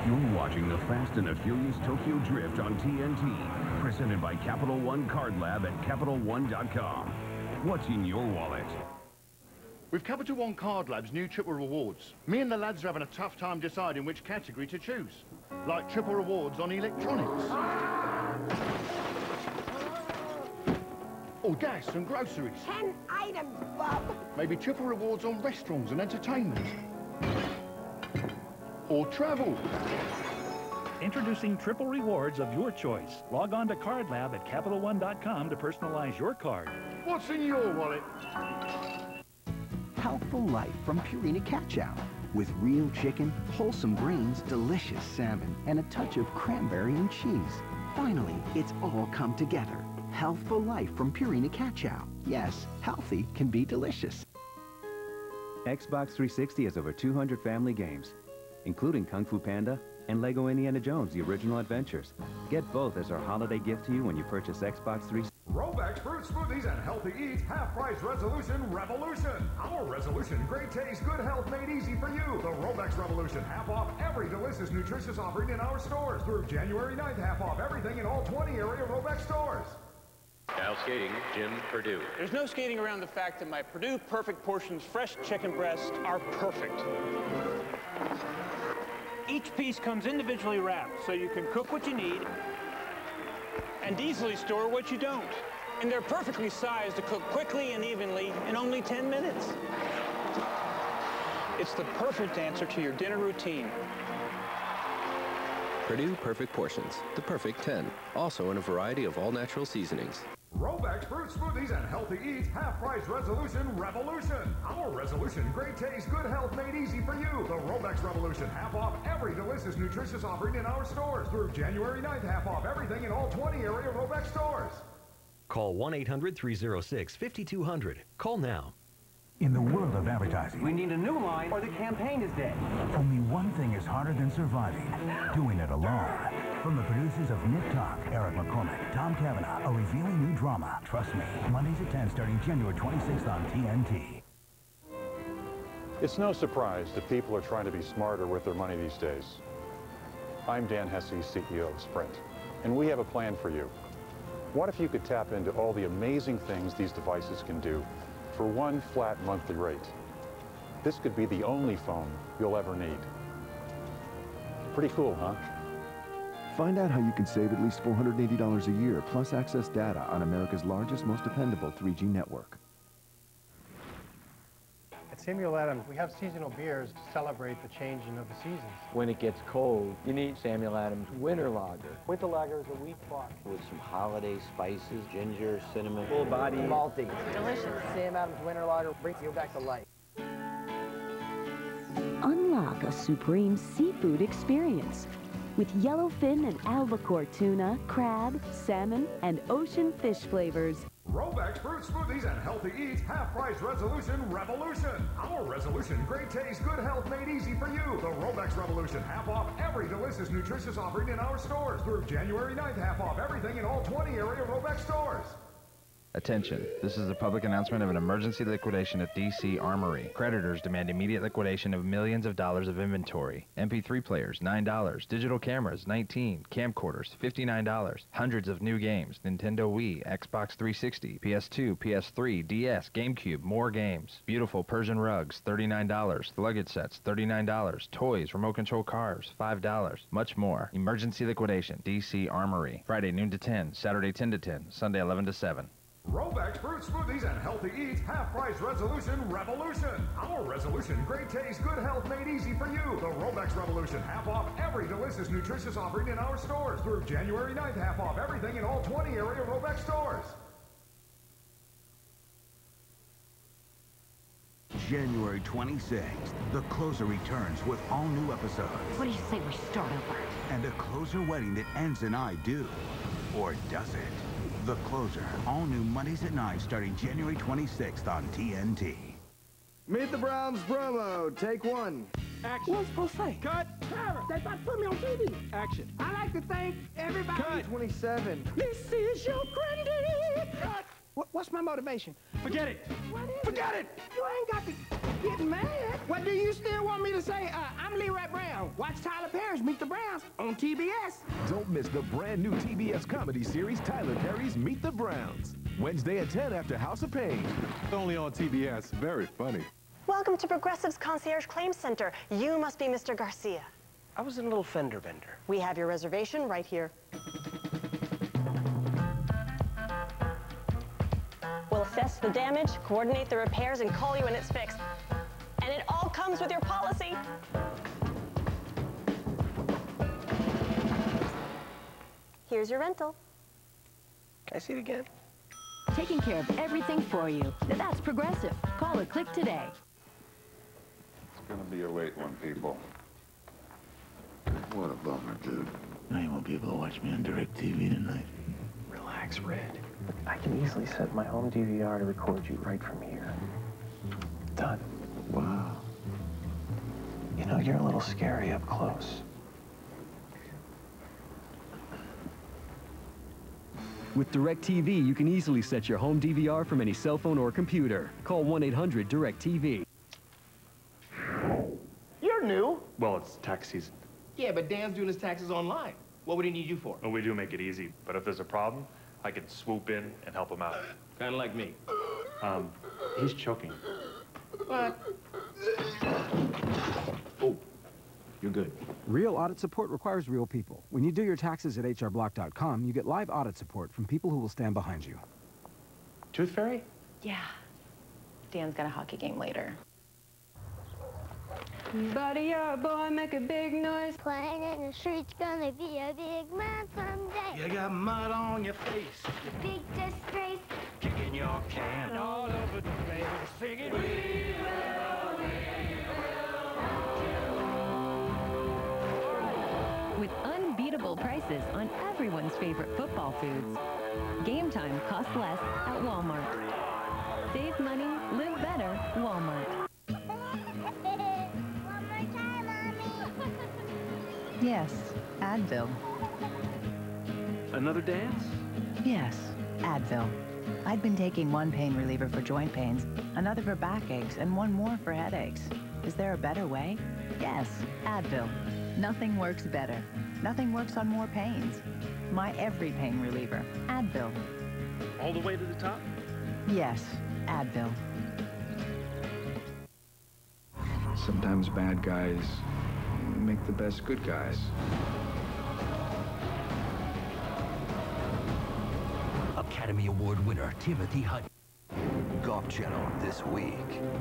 You're watching the Fast and the Furious Tokyo Drift on TNT, presented by Capital One Card Lab at CapitalOne.com. What's in your wallet? With Capital One Card Lab's new triple rewards, me and the lads are having a tough time deciding which category to choose. Like triple rewards on electronics. Or gas and groceries. 10 items, Bob. Maybe triple rewards on restaurants and entertainment. Or travel. Introducing triple rewards of your choice. Log on to Card Lab at CapitalOne.com to personalize your card. What's in your wallet? Healthful life from Purina Catch-Out. With real chicken, wholesome greens, delicious salmon, and a touch of cranberry and cheese. Finally, it's all come together. Healthful life from Purina Catch-Out. Yes, healthy can be delicious. Xbox 360 has over 200 family games, including Kung Fu Panda and Lego Indiana Jones, The Original Adventures. Get both as our holiday gift to you when you purchase Xbox 360. Robex Fruit Smoothies and Healthy Eats Half-Price Resolution Revolution. Our resolution, great taste, good health made easy for you. The Robex Revolution, half off every delicious, nutritious offering in our stores. Through January 9th, half off everything in all 20 area Robex stores. Now skating, Jim Purdue. There's no skating around the fact that my Purdue Perfect Portions fresh chicken breasts are perfect. Each piece comes individually wrapped, so you can cook what you need and easily store what you don't. And they're perfectly sized to cook quickly and evenly in only 10 minutes. It's the perfect answer to your dinner routine. Purdue Perfect Portions, the perfect 10. Also in a variety of all-natural seasonings. Robex Fruit Smoothies and Healthy Eats Half-Price Resolution Revolution. Our resolution, great taste, good health made easy for you. The Robex Revolution, half off every delicious, nutritious offering in our stores. Through January 9th, half off everything in all 20 area Robex stores. Call 1-800-306-5200. Call now. In the world of advertising, we need a new line or the campaign is dead. Only one thing is harder than surviving, doing it alone. From the producers of Nip Talk, Eric McCormick, Tom Cavanaugh, a revealing new drama. Trust me, Mondays at 10 starting January 26th on TNT. It's no surprise that people are trying to be smarter with their money these days. I'm Dan Hesse, CEO of Sprint, and we have a plan for you. What if you could tap into all the amazing things these devices can do for one flat monthly rate? This could be the only phone you'll ever need. Pretty cool, huh? Find out how you can save at least $480 a year, plus access data on America's largest, most dependable 3G network. At Samuel Adams, we have seasonal beers to celebrate the changing of the seasons. When it gets cold, you need Samuel Adams Winter Lager. Winter Lager is a wheat block. With some holiday spices, ginger, cinnamon. Full body. Malty. Delicious. Sam Adams Winter Lager brings you back to life. Unlock a supreme seafood experience with yellowfin and albacore tuna, crab, salmon, and ocean fish flavors. Robex Fruit Smoothies and Healthy Eats Half-Price Resolution Revolution. Our resolution, great taste, good health made easy for you. The Robex Revolution, half off every delicious, nutritious offering in our stores. Through January 9th, half off everything in all 20 area Robex stores. Attention, this is a public announcement of an emergency liquidation at DC Armory. Creditors demand immediate liquidation of millions of dollars of inventory. MP3 players, $9. Digital cameras, $19. Camcorders, $59. Hundreds of new games, Nintendo Wii, Xbox 360, PS2, PS3, DS, GameCube, more games. Beautiful Persian rugs, $39. Luggage sets, $39. Toys, remote control cars, $5. Much more. Emergency liquidation, DC Armory. Friday noon to 10, Saturday 10 to 10, Sunday 11 to 7. Robex Fruit Smoothies and Healthy Eats Half-Price Resolution Revolution. Our resolution, great taste, good health made easy for you. The Robex Revolution, half off every delicious, nutritious offering in our stores. Through January 9th, half off everything in all 20 area Robex stores. January 26th, The Closer returns with all new episodes. What do you say we start over? And a closer wedding that ends in I do. Or does it? The Closer, all new Mondays at 9 starting January 26th on TNT. Meet the Browns promo. Take one. Action. What's supposed to say? Cut. They thought put me on TV. Action. I like to thank everybody. Cut. 27. This is your granddaddy. Cut. What's my motivation? Forget it. Forget it! You ain't got to get mad. What do you still want me to say? I'm Leroy Brown. Watch Tyler Perry's Meet the Browns on TBS. Don't miss the brand new TBS comedy series, Tyler Perry's Meet the Browns. Wednesday at 10 after House of Pain. Only on TBS. Very funny. Welcome to Progressive's Concierge Claims Center. You must be Mr. Garcia. I was a little fender bender. We have your reservation right here. We'll assess the damage, coordinate the repairs, and call you when it's fixed. And it all comes with your policy. Here's your rental. Can I see it again? Taking care of everything for you. Now that's Progressive. Call or click today. It's gonna be a late one, people. What a bummer, dude. Now you won't be able to watch me on DirecTV tonight. Relax, Red. I can easily set my home DVR to record you right from here. Done. Wow. You know, you're a little scary up close. With DirecTV, you can easily set your home DVR from any cell phone or computer. Call 1-800-DirecTV. You're new. Well, it's tax season. Yeah, but Dan's doing his taxes online. What would he need you for? Well, we do make it easy, but if there's a problem, I can swoop in and help him out. Kind of like me. He's choking. What? Oh, you're good. Real audit support requires real people. When you do your taxes at hrblock.com, you get live audit support from people who will stand behind you. Tooth Fairy? Yeah. Dan's got a hockey game later. Buddy, you're a boy, make a big noise. Playing in the street's gonna be a big man someday. You got mud on your face. Big disgrace. Kicking your can all over the place. Singing, we will, With unbeatable prices on everyone's favorite football foods. Game time costs less at Walmart. Save money, live better, Walmart. Yes, Advil. Another dance? Yes, Advil. I'd been taking one pain reliever for joint pains, another for backaches, and one more for headaches. Is there a better way? Yes, Advil. Nothing works better. Nothing works on more pains. My every pain reliever, Advil. All the way to the top? Yes, Advil. Sometimes bad guys make the best good guys. Academy Award winner Timothy Hutton. Golf Channel this week.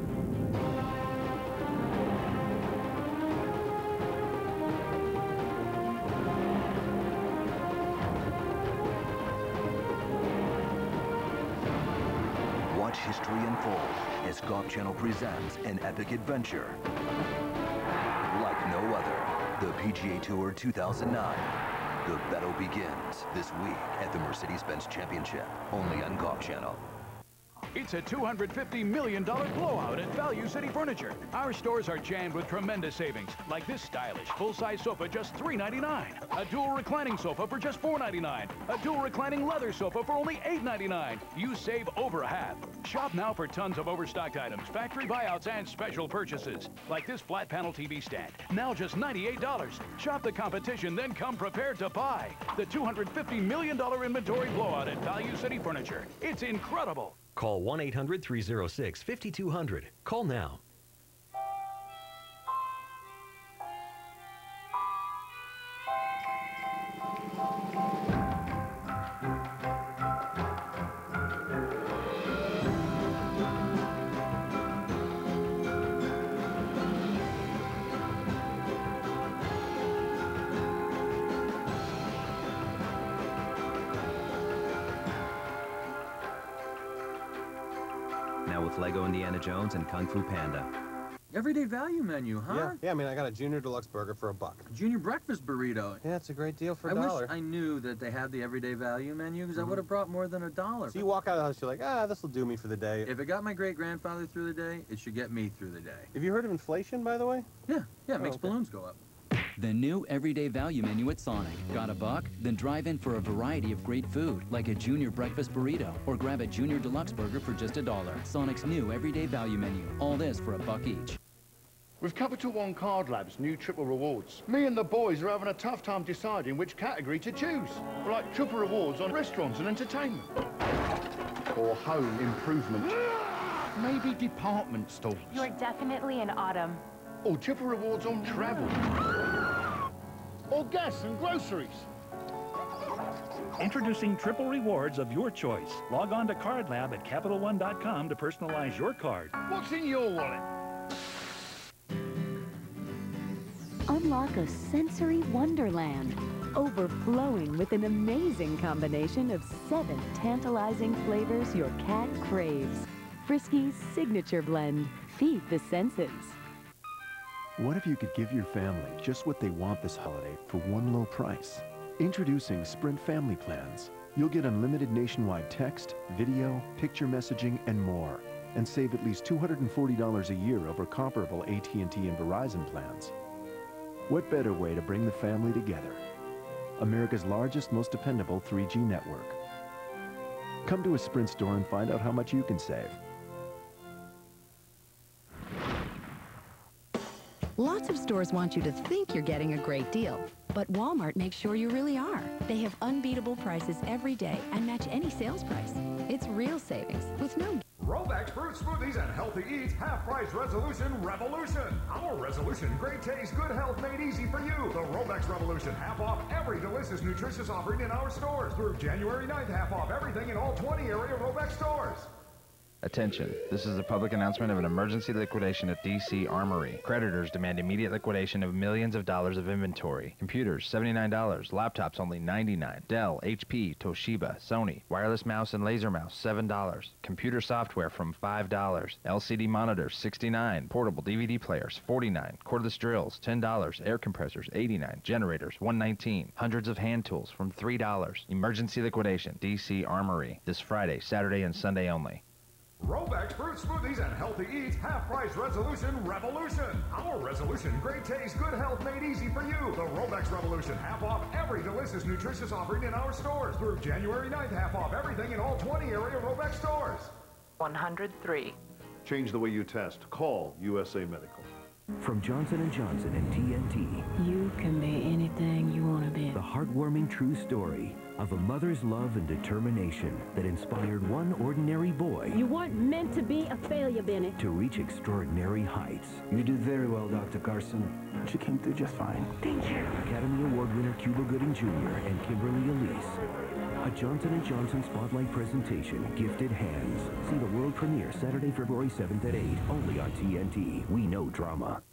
Watch history unfold as Golf Channel presents an epic adventure like no other. The PGA Tour 2009. The battle begins this week at the Mercedes-Benz Championship, only on Golf Channel. It's a $250 million blowout at Value City Furniture. Our stores are jammed with tremendous savings, like this stylish full-size sofa just $3.99, a dual reclining sofa for just $4.99, a dual reclining leather sofa for only $8.99. You save over half. Shop now for tons of overstocked items, factory buyouts, and special purchases, like this flat panel TV stand, now just $98. Shop the competition, then come prepared to buy. The $250 million inventory blowout at Value City Furniture. It's incredible. Call 1-800-306-5200. Call now. Now with Lego Indiana Jones and Kung Fu Panda. Everyday value menu, huh? Yeah, I mean, I got a Junior Deluxe burger for $1. Junior breakfast burrito. Yeah, it's a great deal for $1. $1. Wish I knew that they had the everyday value menu, because I would have brought more than $1. So you walk out of the house, you're like, this will do me for the day. If it got my great-grandfather through the day, it should get me through the day. Have you heard of inflation, by the way? Yeah, it makes balloons go up. The new everyday value menu at Sonic. Got a buck? Then drive in for a variety of great food, like a junior breakfast burrito, or grab a junior deluxe burger for just $1. Sonic's new everyday value menu. All this for $1 each. With Capital One Card Lab's new triple rewards, me and the boys are having a tough time deciding which category to choose. Like triple rewards on restaurants and entertainment. Or home improvement. Maybe department stores. You're definitely in autumn. Or triple rewards on travel. Or gas and groceries. Introducing triple rewards of your choice. Log on to Card Lab at CapitalOne.com to personalize your card. What's in your wallet? Unlock a sensory wonderland, overflowing with an amazing combination of 7 tantalizing flavors your cat craves. Frisky's signature blend. Feed the senses. What if you could give your family just what they want this holiday for one low price? Introducing Sprint Family Plans. You'll get unlimited nationwide text, video, picture messaging, and more, and save at least $240 a year over comparable AT&T and Verizon plans. What better way to bring the family together? America's largest, most dependable 3G network. Come to a Sprint store and find out how much you can save. Lots of stores want you to think you're getting a great deal, but Walmart makes sure you really are. They have unbeatable prices every day and match any sales price. It's real savings with no... Robex Fruit Smoothies and Healthy Eats Half-Price Resolution Revolution. Our resolution, great taste, good health made easy for you. The Robex Revolution, half off every delicious, nutritious offering in our stores. Through January 9th, half off everything in all 20 area Robex stores. Attention, this is a public announcement of an emergency liquidation at DC Armory. Creditors demand immediate liquidation of millions of dollars of inventory. Computers, $79. Laptops, only $99. Dell, HP, Toshiba, Sony. Wireless mouse and laser mouse, $7. Computer software from $5. LCD monitors, $69. Portable DVD players, $49. Cordless drills, $10. Air compressors, $89. Generators, $119. Hundreds of hand tools from $3. Emergency liquidation, DC Armory. This Friday, Saturday, and Sunday only. Robex Fruit Smoothies and Healthy Eats Half-Price Resolution Revolution. Our resolution, great taste, good health made easy for you. The Robex Revolution, half off every delicious, nutritious offering in our stores. Through January 9th, half off everything in all 20 area Robex stores. 103. Change the way you test. Call USA Medical. From Johnson & Johnson and TNT. You can be anything you want to be. The heartwarming true story of a mother's love and determination that inspired one ordinary boy. You weren't meant to be a failure, Benny. To reach extraordinary heights. You did very well, Dr. Carson. She came through just fine. Thank you. Academy Award winner Cuba Gooding Jr. and Kimberly Elise. A Johnson & Johnson Spotlight presentation, Gifted Hands. See the world premiere Saturday, February 7th at 8, only on TNT. We know drama.